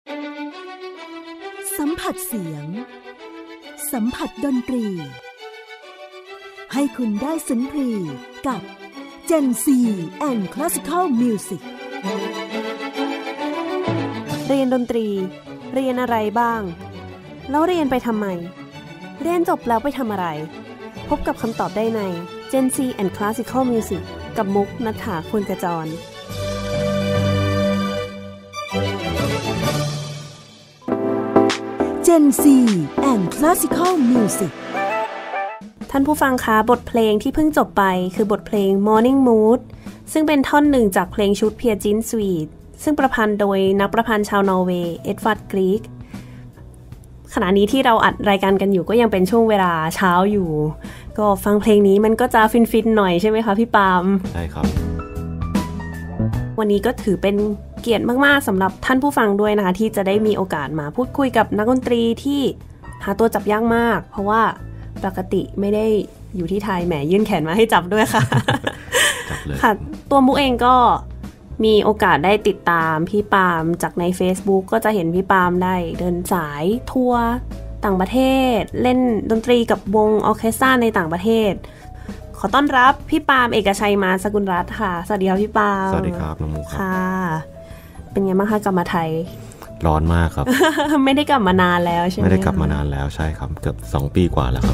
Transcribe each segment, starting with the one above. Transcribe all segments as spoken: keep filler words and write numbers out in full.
สัมผัสเสียงสัมผัสดนตรีให้คุณได้สุนทรีกับ Gen ซี and Classical Music เรียนดนตรีเรียนอะไรบ้างแล้วเรียนไปทำไมเรียนจบแล้วไปทำอะไรพบกับคำตอบได้ใน Gen ซี and Classical Music กับมุกณัฐฐา ควรขจร Gen ซี and Classical Music ท่านผู้ฟังคะบทเพลงที่เพิ่งจบไปคือบทเพลง Morning Mood ซึ่งเป็นท่อนหนึ่งจากเพลงชุด Peer Gynt Suite ซึ่งประพันธ์โดยนักประพันธ์ชาวนอร์เวย์เอ็ดวาร์ด กรีกขณะนี้ที่เราอัดรายการกันอยู่ก็ยังเป็นช่วงเวลาเช้าอยู่ก็ฟังเพลงนี้มันก็จะฟินๆหน่อยใช่ไหมคะพี่ปาล์มใช่ครับวันนี้ก็ถือเป็นเกียรติมากๆสำหรับท่านผู้ฟังด้วยนะคะที่จะได้มีโอกาสมาพูดคุยกับนักดนตรีที่หาตัวจับยากมากเพราะว่าปกติไม่ได้อยู่ที่ไทยแหมยื่นแขนมาให้จับด้วยค่ะ ค่ะตัวมุกเองก็มีโอกาสได้ติดตามพี่ปาล์มจากใน Facebook ก็จะเห็นพี่ปาล์มได้เดินสายทัวร์ต่างประเทศเล่นดนตรีกับวงออร์เคสตราในต่างประเทศขอต้อนรับพี่ปาล์มเอกชัยมาสกุลรัตน์ค่ะสวัสดีครับพี่ปาล์มสวัสดีครับน้องมุกครับค่ะเป็นไงบ้างคะกลับมาไทยร้อนมากครับไม่ได้กลับมานานแล้วใช่ไหมไม่ได้กลับมานานแล้วใช่ครับเกือบสองปีกว่าแล้วครับ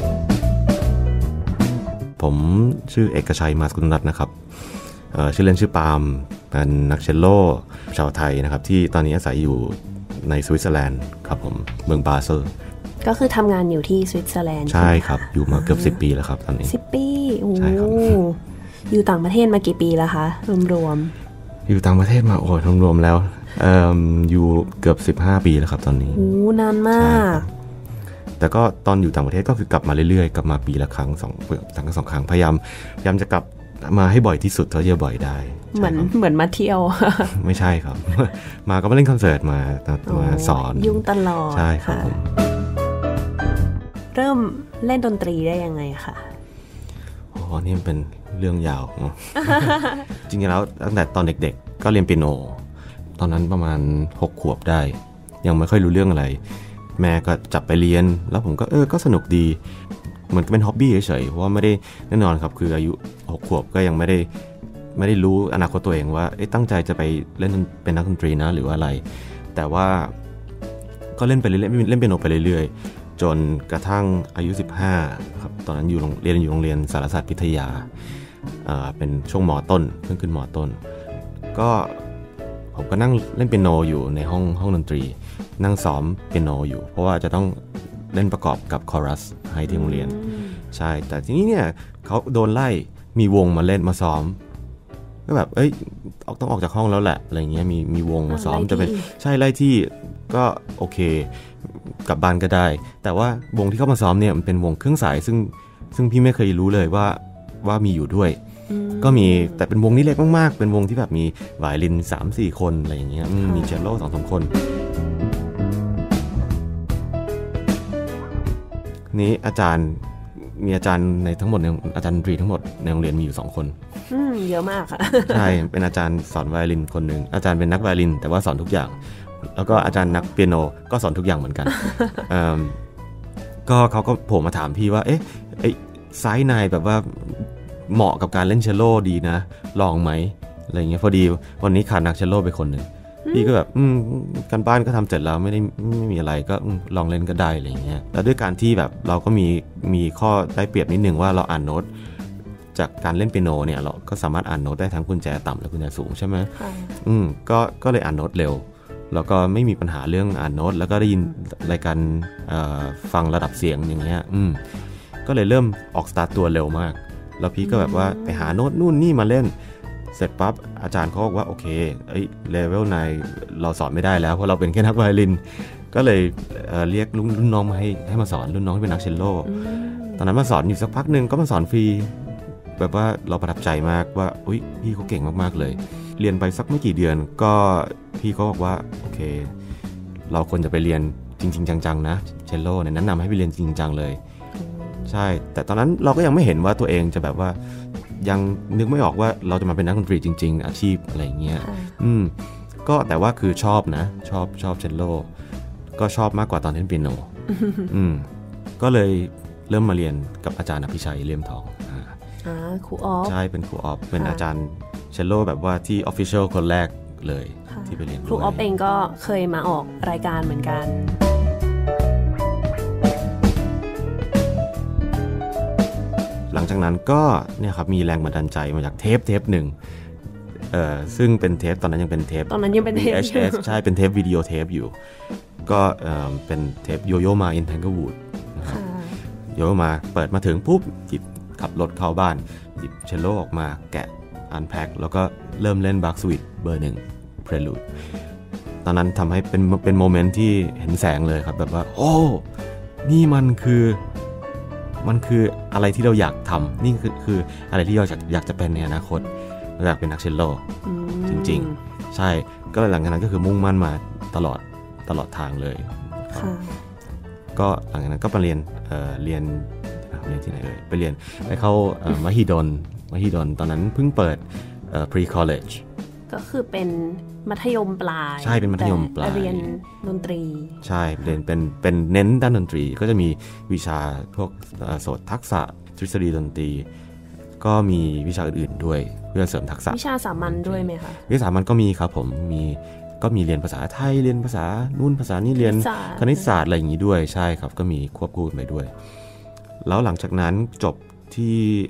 ผมชื่อเอกชัยมาสกุลรัตน์นะครับชื่อเล่นชื่อปาล์มเป็นนักเชลโลชาวไทยนะครับที่ตอนนี้อาศัยอยู่ในสวิตเซอร์แลนด์ครับผมเมืองบาเซลก็คือทำงานอยู่ที่สวิตเซอร์แลนด์ใช่ครับอยู่มาเกือบสิบปีแล้วครับตอนนี้สิบปีโอ้ใช่ครับอยู่ต่างประเทศมากี่ปีแล้วคะรวมๆอยู่ต่างประเทศมาโอ้ยรวมๆแล้วเอ่ออยู่เกือบสิบห้าปีแล้วครับตอนนี้โอ้นานมากแต่ก็ตอนอยู่ต่างประเทศก็คือกลับมาเรื่อยๆกลับมาปีละครั้งสองครั้งสองครั้งพยายามพยายามจะกลับมาให้บ่อยที่สุดเท่าที่จะบ่อยได้เหมือนเหมือนมาเที่ยวไม่ใช่ครับมาก็มาเล่นคอนเสิร์ตมามาสอนยุ่งตลอดใช่ครับผมเริ่มเล่นดนตรีได้ยังไงคะอ๋อนี่เป็นเรื่องยาว จริงๆแล้วตั้งแต่ตอนเด็กๆก็เรียนเปียโนตอนนั้นประมาณหกขวบได้ยังไม่ค่อยรู้เรื่องอะไรแม่ก็จับไปเรียนแล้วผมก็เออก็สนุกดีเหมือนเป็นฮ็อบบี้เฉยๆเพราะว่าไม่ได้แน่นอนครับคืออายุหกขวบก็ยังไม่ได้ไม่ได้รู้อนาคตตัวเองว่าเอ๊ะตั้งใจจะไปเล่นเป็นนักดนตรีนะหรือว่าอะไรแต่ว่าก็เล่นไปเรื่อยๆเล่นเปียโนไปเรื่อยๆจนกระทั่งอายุสิบห้าครับตอนนั้นอยู่เรียนอยู่โรงเรียนสารศาสตร์พิทยาอ่าเป็นช่วงม.ต้นเพิ่งขึ้นม.ต้นก็ผมก็นั่งเล่นเปียโนอยู่ในห้องห้องดนตรีนั่งซ้อมเปียโนอยู่เพราะว่าจะต้องเล่นประกอบกับคอรัสให้ที่โรงเรียนใช่แต่ทีนี้เนี่ยเขาโดนไล่มีวงมาเล่นมาซ้อมก็แบบเอ้ยต้องออกจากห้องแล้วแหละอะไรเงี้ยมีมีวงมาซ้อมจะเป็นใช่ไล่ที่ก็โอเคกลับบ้านก็ได้แต่ว่าวงที่เข้ามาซ้อมเนี่ยมันเป็นวงเครื่องสายซึ่งซึ่งพี่ไม่เคยรู้เลยว่าว่ามีอยู่ด้วยก็มีแต่เป็นวงนี้เล็กมากๆเป็นวงที่แบบมีไวโอลิน สามสี่ คนอะไรอย่างเงี้ยมีเชลโล สองสาม คนนี้อาจารย์มีอาจารย์ในทั้งหมดในอาจารย์ดนตรีทั้งหมดในโรงเรียนมีอยู่สองคนอืมเยอะมากค่ะใช่เป็นอาจารย์สอนไวโอลินคนนึงอาจารย์เป็นนักไวโอลินแต่ว่าสอนทุกอย่างแล้วก็อาจารย์นักเปียโนก็สอนทุกอย่างเหมือนกัน ก็เขาก็โผล่มาถามพี่ว่าเอ๊ะไอ้ไซส์นายแบบว่าเหมาะกับการเล่นเชลโลดีนะลองไหมอะไรเงี้ยพอดีวันนี้ขาดนักเชลโลไปคนนึงพี่ก็แบบอืมการบ้านก็ทำเสร็จแล้วไม่ได้ไม่มีอะไรก็ลองเล่นก็ได้อะไรเงี้ยแล้วด้วยการที่แบบเราก็มีมีข้อได้เปรียบนิดนึงว่าเราอ่านโน้ตจากการเล่นเปียโนเนี่ยเราก็สามารถอ่านโน้ตได้ทั้งกุญแจต่ำและกุญแจสูงใช่ไหมอืมก็ก็เลยอ่านโน้ตเร็วแล้วก็ไม่มีปัญหาเรื่องอ่านโน้ตแล้วก็ได้ยินรายการฟังระดับเสียงอย่างเงี้ยอืมก็เลยเริ่มออกสตาร์ทตัวเร็วมากแล้วพี่ก็แบบว่าไปหาโน้ตนู่นนี่มาเล่นเสร็จปั๊บอาจารย์เขาบอกว่าโอเคเอ้ยเลเวลนายเราสอนไม่ได้แล้วเพราะเราเป็นแค่นักไวโอลินก็เลย เอ่อ เรียกรุ่นน้องมาให้ให้มาสอนรุ่นน้องที่เป็นนักเชลโลตอนนั้นมาสอนอยู่สักพักนึงก็มาสอนฟรีแบบว่าเราประทับใจมากว่าอุ๊ยพี่เขาเก่งมากๆเลยเรียนไปสักไม่กี่เดือนก็พี่เขาบอกว่าโอเคเราควรจะไปเรียนจริงๆจังๆนะเชลโลเนี่ยแนะนำให้ไปเรียนจริงจังเลยใช่แต่ตอนนั้นเราก็ยังไม่เห็นว่าตัวเองจะแบบว่ายังนึกไม่ออกว่าเราจะมาเป็นนักดนตรีจริงๆอาชีพอะไรอย่างเงี้ยอืมก็แต่ว่าคือชอบนะชอบชอบเชลโลก็ชอบมากกว่าตอนเล่นเปียโน อืมก็เลยเริ่มมาเรียนกับอาจารย์อภิชัยเลี่ยมทองอ่าครูออฟใช่เป็นครูออฟเป็นอาจารย์เชลโลแบบว่าที่ออฟฟิเชียลคนแรกเลยที่ไปเรียนครูออฟเองก็เคยมาออกรายการเหมือนกันหลังจากนั้นก็เนี่ยครับมีแรงบันดาลใจมาจากเทปเทปหนึ่งเอ่อซึ่งเป็นเทปตอนนั้นยังเป็นเทปตอนนั้นยังเป็นเทปวี เอช เอส ใช่เป็นเทปวิดีโอเทปอยู่ก็เอ่อเป็นเทปโยโย่มาอินแทงเกิลวูดนะครับโยโย่มาเปิดมาถึงปุ๊บหยิบขับรถเข้าบ้านหยิบเชลโลออกมาแกะอันแพ็คแล้วก็เริ่มเล่นบาร์สวิตเบอร์หนึ่งเพรลูดตอนนั้นทำให้เป็นเป็นโมเมนต์ที่เห็นแสงเลยครับแบบว่าโอ้นี่มันคือมันคืออะไรที่เราอยากทำนี่คือคืออะไรที่เราอยากอยากจะเป็นในอนาคตเราอยากเป็นนักเชลโลจริงๆใช่ก็หลังจากนั้นก็คือมุ่งมั่นมาตลอดตลอดทางเลยก็หลังจากนั้นก็ไปเรียนเอ่อเรียนเรียนที่ไหนเอ่ยไปเรียนไปเข้ามหิดลมหิดลตอนนั้นเพิ่งเปิดเอ่อ pre college ก็คือเป็นมัธยมปลายใช่เป็นมัธยมปลายเรียนดนตรีใช่เรียนเป็นเป็นเน้นด้านดนตรีก็จะมีวิชาพวกโสตทักษะทฤษฎีดนตรีก็มีวิชาอื่นๆด้วยเพื่อเสริมทักษะวิชาสามัญด้วยไหมคะวิชาสามัญก็มีครับผมมีก็มีเรียนภาษาไทยเรียนภาษานู่นภาษานี่เรียนคณิตศาสตร์อะไรอย่างนี้ด้วยใช่ครับก็มีควบคู่ไปด้วยแล้วหลังจากนั้นจบที่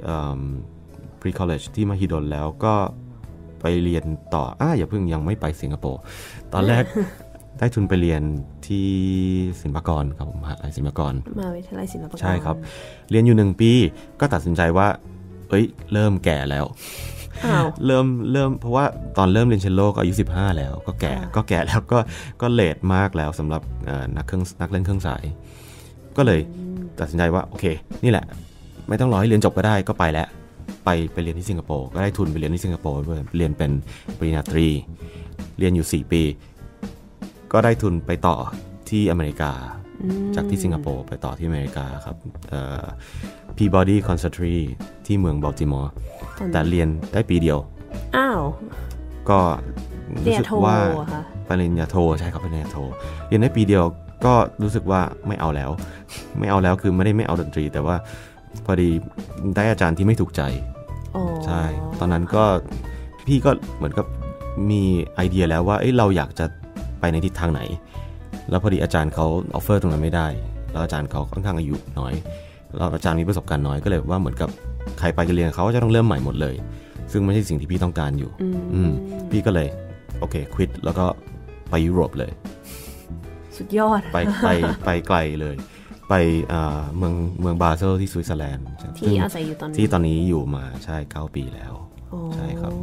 pre college ที่มหิดลแล้วก็ไปเรียนต่ออ่ะอย่าเพิ่งยังไม่ไปสิงคโปร์ตอนแรก ได้ทุนไปเรียนที่ศิลปากรครับผมมหาวิทยาลัยศิลปากรมหาวิทยาลัยศิลปากรใช่ครับเรียนอยู่หนึ่งปีก็ตัดสินใจว่าเอ้ยเริ่มแก่แล้วเริ่มเริ่มเพราะว่าตอนเริ่มเรียนเชลโลก็อายุสิบห้าแล้วก็แก่ก็แก่แล้วก็ก็เลทมากแล้วสำหรับนักเครื่องนักเล่นเครื่องสายก็เลยตัดสินใจว่าโอเคนี่แหละไม่ต้องรอให้เรียนจบก็ได้ก็ไปแล้วไปไปเรียนที่สิงคโปร์ก็ได้ทุนไปเรียนที่สิงคโปร์ด้วยเรียนเป็นปริญญาตรีเรียนอยู่สี่ปีก็ได้ทุนไปต่อที่อเมริกาจากที่สิงคโปร์ไปต่อที่อเมริกาครับเอ่อ Peabody Conservatory ที่เมืองบัลติมอร์แต่เรียนได้ปีเดียวอ้าวก็รู้สึกว่าปริญญาโทใช่ครับปริญญาโทเรียนได้ปีเดียวก็รู้สึกว่าไม่เอาแล้วไม่เอาแล้วคือไม่ได้ไม่เอาดนตรีแต่ว่าพอดีได้อาจารย์ที่ไม่ถูกใจใช่ตอนนั้นก็พี่ก็เหมือนกับมีไอเดียแล้วว่าเอ้ยเราอยากจะไปในทิศทางไหนแล้วพอดีอาจารย์เขาออฟเฟอร์ตรงนั้นไม่ได้แล้วอาจารย์เขาค่อนข้างอายุน้อยแล้วอาจารย์มีประสบการณ์น้อยก็เลยว่าเหมือนกับใครไปจะเรียนเขาจะต้องเริ่มใหม่หมดเลยซึ่งไม่ใช่สิ่งที่พี่ต้องการอยู่อืมพี่ก็เลยโอเคควิทแล้วก็ไปยุโรปเลยสุดยอดไปไปไปไกลเลยไปเมืองเมืองบาเซลที่สวิตเซอร์แลนด์ที่อาศัยอยู่ตอนนี้ที่ตอนนี้อยู่มาใช่เก้าปีแล้วใช่ครับ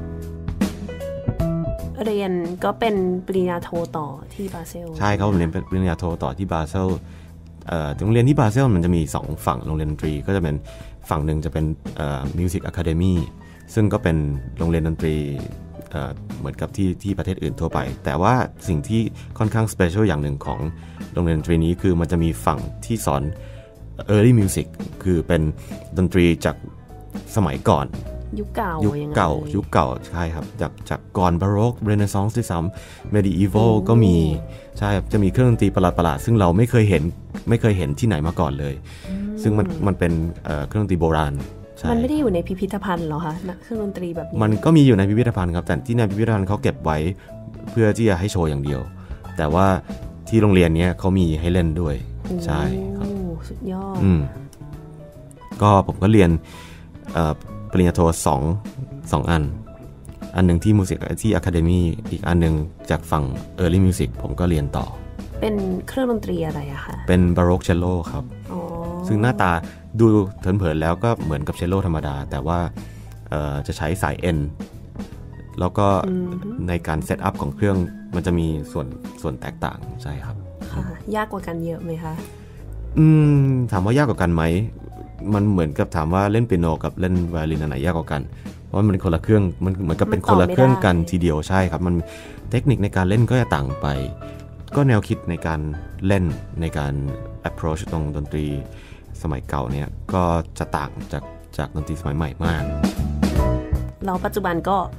เรียนก็เป็นปริญญาโทต่อที่บาเซลใช่ครับผมเรียนเป็นปริญญาโทต่อที่บาเซลโรงเรียนที่บาเซลมันจะมีสองฝั่งโรงเรียนดนตรีก็จะเป็นฝั่งหนึ่งจะเป็นมิวสิกอะคาเดมี่ซึ่งก็เป็นโรงเรียนดนตรีเหมือนกับที่ที่ประเทศอื่นทั่วไปแต่ว่าสิ่งที่ค่อนข้างสเปเชียลอย่างหนึ่งของโรงเรียนดนตรีนี้คือมันจะมีฝั่งที่สอน early music คือเป็นดนตรีจากสมัยก่อนยุคเก่ายุคเก่ายุคเก่าใช่ครับจากจากก่อนบาโรกเรเนซองส์ด้วยซ้ำ medieval ก็มีใช่จะมีเครื่องดนตรีประหลาดๆซึ่งเราไม่เคยเห็นไม่เคยเห็นที่ไหนมาก่อนเลยซึ่งมันมันเป็นเครื่องดนตรีโบราณมันไม่ได้อยู่ในพิพิธภัณฑ์หรอคะเครื่องดนตรีแบบนี้มันก็มีอยู่ในพิพิธภัณฑ์ครับแต่ที่ในพิพิธภัณฑ์เขาเก็บไว้เพื่อที่จะให้โชว์อย่างเดียวแต่ว่าที่โรงเรียนนี้เขามีให้เล่นด้วยใช่ครับสุดยอดอืมก็ผมก็เรียนปริญญาโทสองสองอันอันหนึ่งที่มิวสิกที่อะคาเดมี่อีกอันหนึ่งจากฝั่ง Early Music ผมก็เรียนต่อเป็นเครื่องดนตรีอะไรอะคะเป็นบาโรกเชลโลครับซึ่งหน้าตาดูเผินๆแล้วก็เหมือนกับเชลโลธรรมดาแต่ว่าจะใช้สาย N แล้วก็ในการเซตอัพของเครื่องมันจะมีส่วนส่วนแตกต่างใช่ครับค่ะยากกว่ากันเยอะไหมคะอืมถามว่ายากกว่ากันไหมมันเหมือนกับถามว่าเล่นเปียโนกับเล่นไวโอลินอันไหนยากกว่ากันเพราะมันเป็นคนละเครื่องมันเหมือนกับเป็นคนละเครื่องกันทีเดียวใช่ครับมันเทคนิคในการเล่นก็จะต่างไปก็แนวคิดในการเล่นในการ approach ตรงดนตรีสมัยเก่าเนี่ยก็จะต่างจากจากดนตรีสมัยใหม่มากเราปัจจุบันก็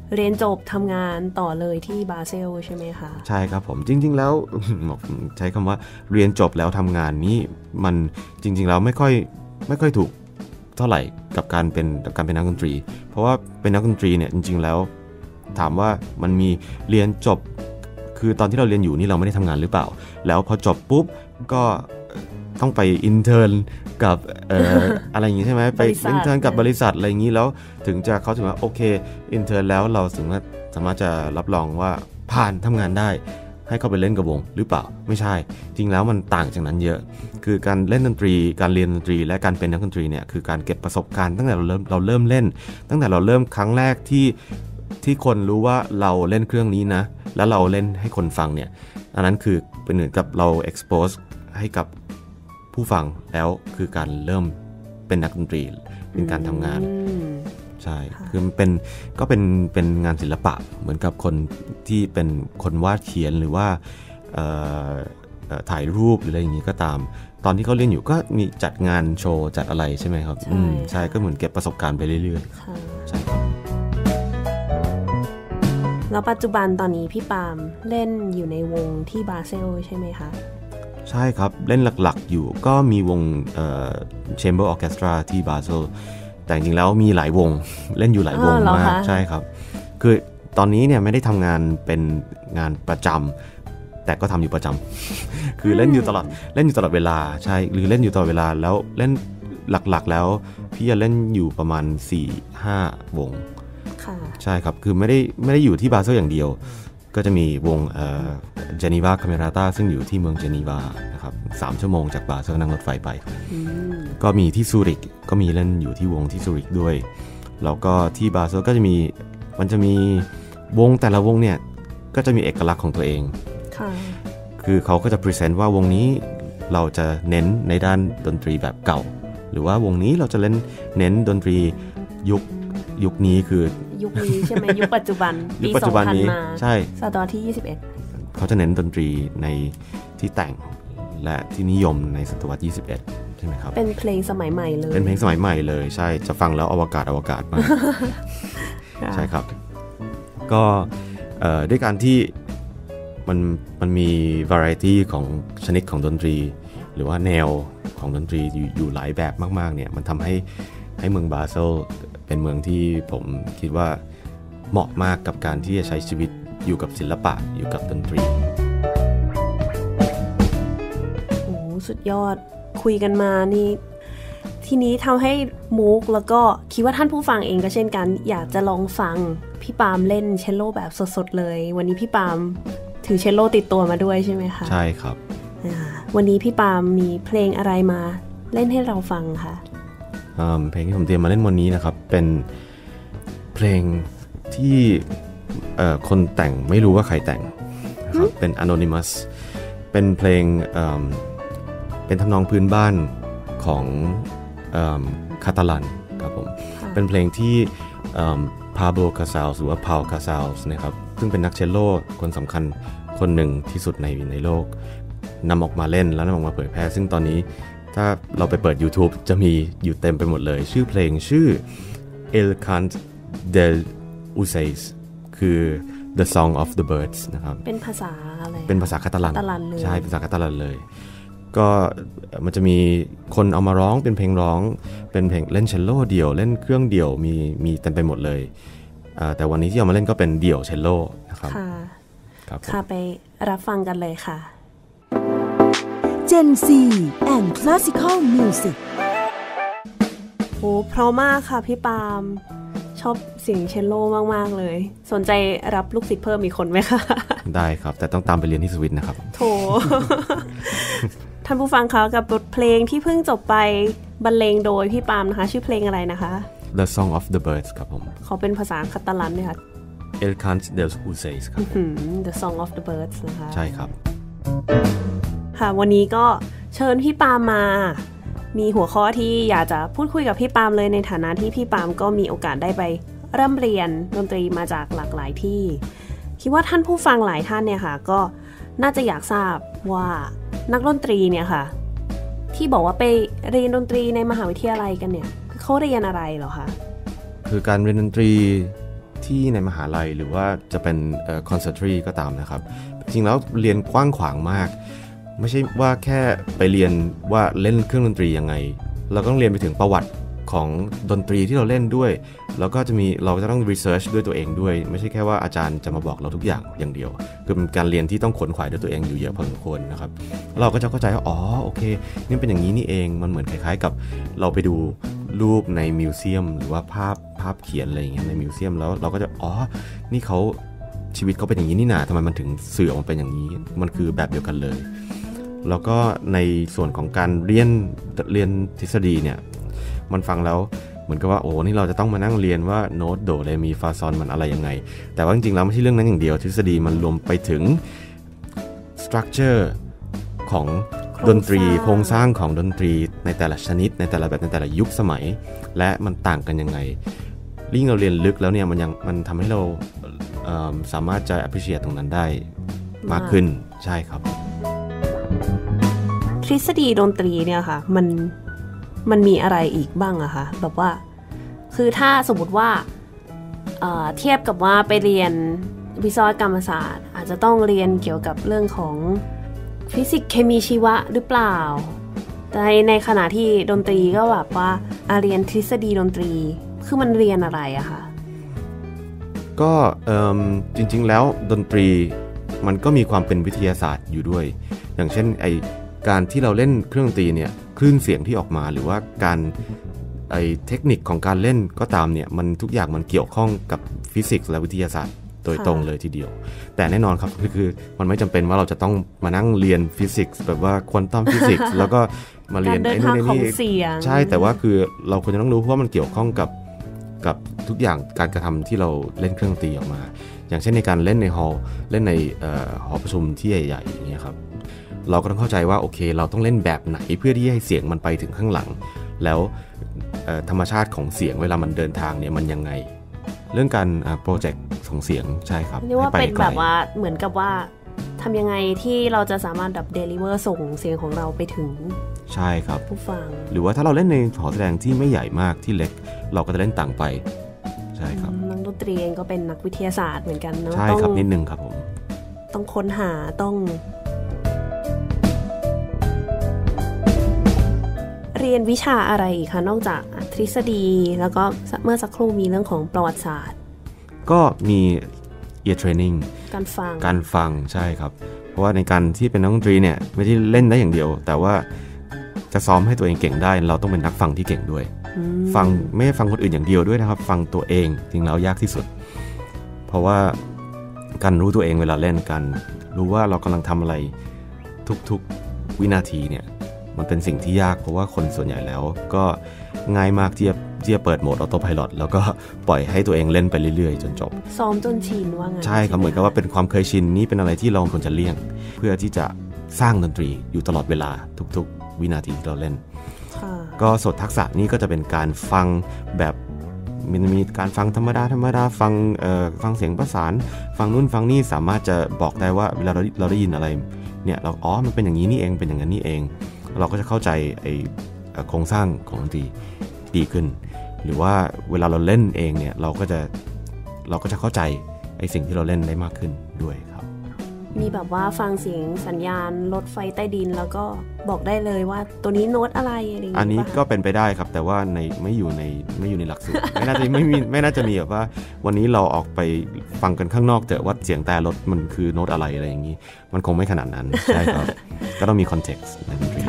เรียนจบทำงานต่อเลยที่บาเซลใช่ไหมคะใช่ครับผมจริงๆแล้ว ใช้คำว่าเรียนจบแล้วทำงานนี้มันจริงๆแล้วไม่ค่อยไม่ค่อยถูกเท่าไหร่กับการเป็นกับการเป็นนักดนตรีเพราะว่าเป็นนักดนตรีเนี่ยจริงๆแล้วถามว่ามันมีเรียนจบคือตอนที่เราเรียนอยู่นี่เราไม่ได้ทำงานหรือเปล่าแล้วพอจบปุ๊บก็ต้องไปอินเทิร์นกับ เอ่อ อะไรอย่างงี้ใช่ไหมไปอินเทิร์นกับบริษัทอะไรอย่างงี้แล้วถึงจะเขาถึงว่าโอเคอินเทิร์นแล้วเราถึงว่าสามารถจะรับรองว่าผ่านทำงานได้ให้เข้าไปเล่นกับวงหรือเปล่าไม่ใช่จริงแล้วมันต่างจากนั้นเยอะคือการเล่นดนตรีการเรียนดนตรีและการเป็นนักดนตรีเนี่ยคือการเก็บประสบการณ์ตั้งแต่เราเริ่มเราเริ่มเล่นตั้งแต่เราเริ่มครั้งแรกที่ที่คนรู้ว่าเราเล่นเครื่องนี้นะแล้วเราเล่นให้คนฟังเนี่ยอันนั้นคือเป็นเหมือนกับเรา expose ให้กับผู้ฟังแล้วคือการเริ่มเป็นนักดนตรีเป็นการทำงานใช่คือมันเป็นก็เป็นเป็นงานศิลปะเหมือนกับคนที่เป็นคนวาดเขียนหรือว่าถ่ายรูปหรืออะไรอย่างนี้ก็ตามตอนที่เขาเรียนอยู่ก็มีจัดงานโชว์จัดอะไรใช่ไหมครับใช่ ใช่ก็เหมือนเก็บประสบการณ์ไปเรื่อยๆใช่ครับแล้วปัจจุบันตอนนี้พี่ปาล์มเล่นอยู่ในวงที่บาเซลใช่ไหมคะใช่ครับเล่นหลักๆอยู่ก็มีวงเอ่อ Chamber Orchestra ที่บาเซลแต่จริงๆแล้วมีหลายวงเล่นอยู่หลายวงมากใช่ครับคือตอนนี้เนี่ยไม่ได้ทำงานเป็นงานประจำแต่ก็ทำอยู่ประจำคือเล่นอยู่ตลอดเล่นอยู่ตลอดเวลาใช่หรือเล่นอยู่ตลอดเวลาแล้วเล่นหลักๆแล้วพี่จะเล่นอยู่ประมาณ สี่ห้า วงใช่ครับคือไม่ได้ไม่ได้อยู่ที่บาเซลอย่างเดียวก็จะมีวงเอ่อ Geneva Camerata ซึ่งอยู่ที่เมืองเจนีวานะครับสามชั่วโมงจากบาเซลนั่งรถไฟไปก็มีที่ซูริกก็มีเล่นอยู่ที่วงที่ซูริกด้วยแล้วก็ที่บาเซลก็จะมีมันจะมีวงแต่ละวงเนี่ยก็จะมีเอกลักษณ์ของตัวเองคือเขาก็จะพรีเซนต์ว่าวงนี้เราจะเน้นในด้านดนตรีแบบเก่าหรือว่าวงนี้เราจะเล่นเน้นดนตรียุคยุคนี้คือยุคนี้ใช่ไหมยุคปัจจุบันปีสองพันมาใช่ศตวรรษที่ยี่สิบเอ็ดเขาจะเน้นดนตรีในที่แต่งและที่นิยมในศตวรรษยี่สิบเอ็ดใช่ไหมครับเป็นเพลงสมัยใหม่เลยเป็นเพลงสมัยใหม่เลยใช่จะฟังแล้วอวกาศอวกาศมากใช่ครับก็ด้วยการที่มันมันมี variety ของชนิดของดนตรีหรือว่าแนวของดนตรีอยู่อยู่หลายแบบมากๆเนี่ยมันทำให้ให้เมืองบาเซลเป็นเมืองที่ผมคิดว่าเหมาะมากกับการที่จะใช้ชีวิตอยู่กับศิลปะอยู่กับดนตรีโอ้สุดยอดคุยกันมานี่ทีนี้ทำให้มุกแล้วก็คิดว่าท่านผู้ฟังเองก็เช่นกันอยากจะลองฟังพี่ปาล์มเล่นเชลโลแบบสดๆเลยวันนี้พี่ปาล์มถือเชลโลติดตัวมาด้วยใช่ไหมคะใช่ครับวันนี้พี่ปาล์มมีเพลงอะไรมาเล่นให้เราฟังคะเพลงที่ผมเตรียมมาเล่นวันนี้นะครับเป็นเพลงที่คนแต่งไม่รู้ว่าใครแต่งนะครับเป็น Anonymous เป็นเพลง เ, เป็นทำนองพื้นบ้านของคาตาลันครับผมเป็นเพลงที่พาโบล คาซาลส์หรือว่าพาล คาซาลส์นะครับซึ่งเป็นนักเชลโลคนสำคัญคนหนึ่งที่สุดในในโลกนำออกมาเล่นแล้วนำออกมาเผยแพร่ซึ่งตอนนี้ถ้าเราไปเปิด YouTube จะมีอยู่เต็มไปหมดเลยชื่อเพลงชื่อ El Cant del Ocells คือ The Song of the Birds นะครับเป็นภาษาอะไรเป็นภาษาคาตาลันใช่ภาษาคาตาลันเลยก็มันจะมีคนเอามาร้องเป็นเพลงร้องเป็นเพลงเล่นเชลโลเดี่ยวเล่นเครื่องเดี่ยวมีมีเต็มไปหมดเลยแต่วันนี้ที่เอามาเล่นก็เป็นเดี่ยวเชลโลนะครับค่ะครับค่ะไปรับฟังกันเลยค่ะ Gen Z and Classical Music โอ้เพราะมากค่ะพี่ปาล์มชอบเสียงเชลโลมากๆเลยสนใจรับลูกศิษย์เพิ่มอีกคนไหมคะได้ครับแต่ต้องตามไปเรียนที่สวิตนะครับโถ ท่านผู้ฟังคะกับบทเพลงที่เพิ่งจบไปบรรเลงโดยพี่ปาล์มนะคะชื่อเพลงอะไรนะคะ The Song of the Birds ครับผมเขาเป็นภาษาคาตาลันด้วยค่ะ El Cant dels Ocells ครับ The Song of the Birds นะคะใช่ครับค่ะวันนี้ก็เชิญพี่ปาล์มมามีหัวข้อที่อยากจะพูดคุยกับพี่ปาล์มเลยในฐานะที่พี่ปาล์มก็มีโอกาสได้ไปร่ำเรียนดนตรีมาจากหลากหลายที่คิดว่าท่านผู้ฟังหลายท่านเนี่ยค่ะก็น่าจะอยากทราบว่านักดนตรีเนี่ยค่ะที่บอกว่าไปเรียนดนตรีในมหาวิทยาลัยกันเนี่ยเขาเรียนอะไรเหรอคะคือการเรียนดนตรีทที่ในมหาลัยหรือว่าจะเป็นเอ่อ conservatory ก็ตามนะครับจริงแล้วเรียนกว้างขวางมากไม่ใช่ว่าแค่ไปเรียนว่าเล่นเครื่องดนตรียังไงเราต้องเรียนไปถึงประวัติของดนตรีที่เราเล่นด้วยแล้วก็จะมีเราจะต้อง research ด้วยตัวเองด้วยไม่ใช่แค่ว่าอาจารย์จะมาบอกเราทุกอย่างอย่างเดียวคือเป็นการเรียนที่ต้องขวนขวายด้วยตัวเองอยู่เยอะพอสมควรนะครับเราก็จะเข้าใจว่าอ๋อโอเคนี่เป็นอย่างนี้นี่เองมันเหมือนคล้ายๆกับเราไปดูรูปในมิวเซียมหรือว่าภาพภาพเขียนอะไรอย่างเงี้ยในมิวเซียมแล้วเราก็จะอ๋อนี่เขาชีวิตเขาเป็นอย่างนี้นี่นาทำไมมันถึงสื่อออกมาเป็นอย่างนี้มันคือแบบเดียวกันเลยแล้วก็ในส่วนของการเรียนเรียนทฤษฎีเนี่ยมันฟังแล้วเหมือนกับว่าโอ้นี่เราจะต้องมานั่งเรียนว่าโน้ตโดเรมีฟาซอนมันอะไรยังไงแต่ว่าจริงๆแล้วไม่ใช่เรื่องนั้นอย่างเดียวทฤษฎีมันรวมไปถึงสตรัคเจอร์ของดนตรีโครงสร้างของดนตรีในแต่ละชนิดในแต่ละแบบในแต่ละยุคสมัยและมันต่างกันยังไงยิ่งเราเรียนลึกแล้วเนี่ยมันยังมันทำให้เราเอ่อสามารถจะ appreciate ตรงนั้นได้มากขึ้นใช่ครับทฤษฎีดนตรีเนี่ยค่ะมันมันมีอะไรอีกบ้างอะคะแบบว่าคือถ้าสมมติว่า เอ่อ เทียบกับว่าไปเรียนวิศวกรรมศาสตร์อาจจะต้องเรียนเกี่ยวกับเรื่องของฟิสิกส์เคมีชีวะหรือเปล่าแต่ในขณะที่ดนตรีก็แบบว่าเรียนทฤษฎีดนตรีคือมันเรียนอะไรอะคะก็จริงๆแล้วดนตรีมันก็มีความเป็นวิทยาศาสตร์อยู่ด้วยอย่างเช่นไอการที่เราเล่นเครื่องดนตรีเนี่ยคลื่นเสียงที่ออกมาหรือว่าการไอเทคนิคของการเล่นก็ตามเนี่ยมันทุกอย่างมันเกี่ยวข้องกับฟิสิกส์และวิทยาศาสตร์โดยตรงเลยทีเดียวแต่แน่นอนครับคือมันไม่จำเป็นว่าเราจะต้องมานั่งเรียนฟิสิกส์แบบว่าควอนตัมฟิสิกส์แล้วก็มาเรียนไอ้นู่นไอ้นี่ใช่แต่ว่าคือเราควรจะต้องรู้เพราะว่ามันเกี่ยวข้องกับกับทุกอย่างการกระทำที่เราเล่นเครื่องดนตรีออกมาอย่างเช่นในการเล่นในฮอลล์เล่นในหอประชุมที่ใหญ่ๆอย่างเงี้ยครับเราก็ต้องเข้าใจว่าโอเคเราต้องเล่นแบบไหนเพื่อที่ให้เสียงมันไปถึงข้างหลังแล้วธรรมชาติของเสียงเวลามันเดินทางเนี่ยมันยังไงเรื่องการโปรเจกต์ของเสียงใช่ครับนี่ว่าเป็นแบบว่าเหมือนกับว่าทำยังไงที่เราจะสามารถแบบเดลิเวอร์ส่งเสียงของเราไปถึงใช่ครับผู้ฟังหรือว่าถ้าเราเล่นในหอแสดงที่ไม่ใหญ่มากที่เล็กเราก็จะเล่นต่างไปใช่ครับนักดนตรีเองก็เป็นนักวิทยาศาสตร์เหมือนกันเนาะใช่ครับนิดนึงครับผมต้องค้นหาต้องเรียนวิชาอะไรอีกคะนอกจากทฤษฎีแล้วก็เมื่อสักครู่มีเรื่องของประวัติศาสตร์ก็มี ear training การฟังการฟังใช่ครับเพราะว่าในการที่เป็นนักดนตรีเนี่ยไม่ได้เล่นได้อย่างเดียวแต่ว่าจะซ้อมให้ตัวเองเก่งได้เราต้องเป็นนักฟังที่เก่งด้วยฟังไม่ฟังคนอื่นอย่างเดียวด้วยนะครับฟังตัวเองจริงแล้วยากที่สุดเพราะว่าการรู้ตัวเองเวลาเล่นกันรู้ว่าเรากำลังทำอะไรทุกๆวินาทีเนี่ยมันเป็นสิ่งที่ยากเพราะว่าคนส่วนใหญ่แล้วก็ง่ายมากที่จะที่จะเปิดโหมดออโต้ไพลอตแล้วก็ปล่อยให้ตัวเองเล่นไปเรื่อยๆจนจบซ้อมจนชินว่างั้นใช่ครับเหมือนกับว่าเป็นความเคยชินนี่เป็นอะไรที่เราควรจะเลี่ยงเพื่อที่จะสร้างดนตรีอยู่ตลอดเวลาทุกๆวินาทีที่เราเล่นก็ส่วนทักษะนี้ก็จะเป็นการฟังแบบมีมีการฟังธรรมดาธรรมดาฟังเอ่อฟังเสียงประสานฟังนู่นฟังนี่สามารถจะบอกได้ว่าเวลาเราเราได้ยินอะไรเนี่ยเราอ๋อมันเป็นอย่างนี้นี่เองเป็นอย่างนั้นนี่เองเราก็จะเข้าใจไอ้โครงสร้างของดนตรีดีขึ้นหรือว่าเวลาเราเล่นเองเนี่ยเราก็จะเราก็จะเข้าใจไอ้สิ่งที่เราเล่นได้มากขึ้นด้วยครับมีแบบว่าฟังเสียงสัญญาณรถไฟใต้ดินแล้วก็บอกได้เลยว่าตัวนี้โน้ตอะไรอะไรอย่างเงี้ยอันนี้ก็เป็นไปได้ครับแต่ว่าในไม่อยู่ในไม่อยู่ในหลักสูตร ไม่น่าจะไม่มีไม่น่าจะมีแบบว่าวันนี้เราออกไปฟังกันข้างนอกแต่ว่าเสียงแต่รถมันคือโน้ตอะไรอะไรอย่างนี้มันคงไม่ขนาดนั้นใช่ครับ ก็ต้องมีคอนเท็กซ์ในดนตรี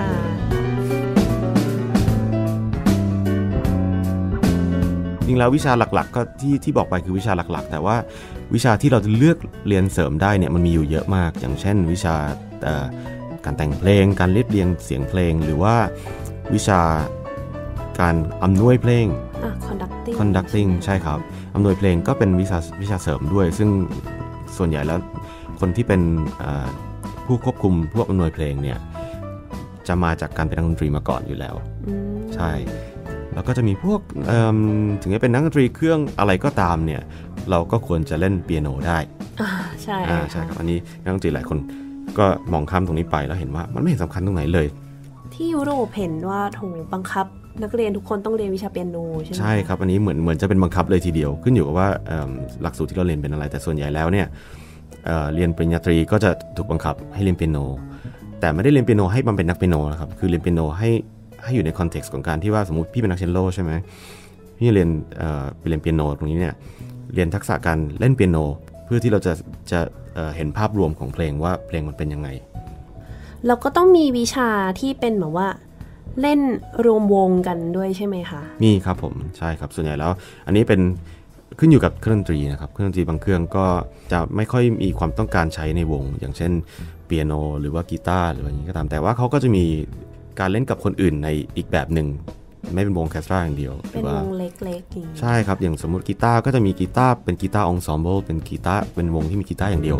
จริงแล้ววิชาหลักๆก็ที่ที่บอกไปคือวิชาหลักๆแต่ว่าวิชาที่เราจะเลือกเรียนเสริมได้เนี่ยมันมีอยู่เยอะมากอย่างเช่นวิชาการแต่งเพลงการเรียบเรียงเสียงเพลงหรือว่าวิชาการอำนวยเพลง conducting conducting ใช่ครับอำนวยเพลงก็เป็นวิชาวิชาเสริมด้วยซึ่งส่วนใหญ่แล้วคนที่เป็นผู้ควบคุมพวกอำนวยเพลงเนี่ยจะมาจากการเป็นนักดนตรีมาก่อนอยู่แล้วใช่แล้วก็จะมีพวกถึงจะเป็นนักดนตรีเครื่องอะไรก็ตามเนี่ยเราก็ควรจะเล่นเปียโนได้ใช่ใช่ครับอันนี้นักดนตรีหลายคนก็มองข้ามตรงนี้ไปแล้วเห็นว่ามันไม่เห็นสำคัญตรงไหนเลยที่ยุโรปเห็นว่าถูกบังคับนักเรียนทุกคนต้องเรียนวิชาเปียโนใช่ไหมใช่ครับอันนี้เหมือนเหมือนจะเป็นบังคับเลยทีเดียวขึ้นอยู่กับว่าหลักสูตรที่เราเรียนเป็นอะไรแต่ส่วนใหญ่แล้วเนี่ย เ, เรียนปริญญาตรีก็จะถูกบังคับให้เรียนเปียโนแต่ไม่ได้เรียนเปียโนให้มันเป็นนักเปียโนนะครับคือเรียนเปียโนให้ให้อยู่ในคอนเท็กซ์ของการที่ว่าสมมุติพี่เป็นนักเชลโลใช่ไหมพี่เรียนไปเรียนเปียโนตรงนี้เนี่ยเรียนทักษะการเล่นเปียโนเพื่อที่เราจะจะเ, เห็นภาพรวมของเพลงว่าเพลงมันเป็นยังไงเราก็ต้องมีวิชาที่เป็นแบบว่าเล่นรวมวงกันด้วยใช่ไหมคะมีครับผมใช่ครับส่วนใหญ่แล้วอันนี้เป็นขึ้นอยู่กับเครื่องดนตรีนะครับเครื่องดนตรีบางเครื่องก็จะไม่ค่อยมีความต้องการใช้ในวงอย่างเช่นเปียโนหรือว่ากีตาร์หรืออย่างนี้ก็ตามแต่ว่าเขาก็จะมีการเล่นกับคนอื่นในอีกแบบหนึ่งไม่เป็นวงแคสตราอย่างเดียวเป็นวงเล็กๆอย่างนี้ใช่ครับอย่างสมมุติกีตาร์ก็จะมีกีตาร์เป็นกีตาร์องซอมเบิลเป็นกีตาร์เป็นวงที่มีกีตาร์อย่างเดียว